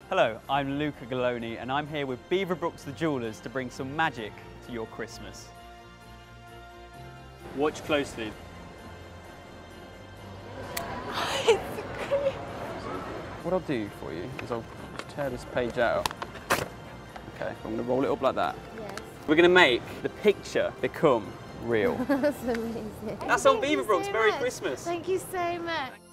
Hello, I'm Luca Gallone and I'm here with Beaverbrooks the Jewellers to bring some magic to your Christmas. Watch closely. What I'll do for you is I'll just tear this page out. Okay, I'm going to roll it up like that. Yes. We're going to make the picture become real. That's amazing. That's on Beaverbrooks. Merry Christmas. Thank you so much.